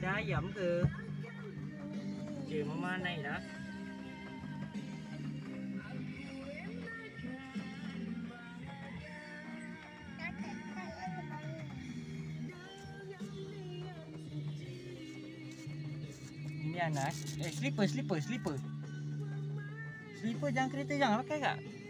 ada ayam ke? Cik, Mama naik dah. Ini Anas. Slipper. Slipper jangan kereta jangan pakai kak.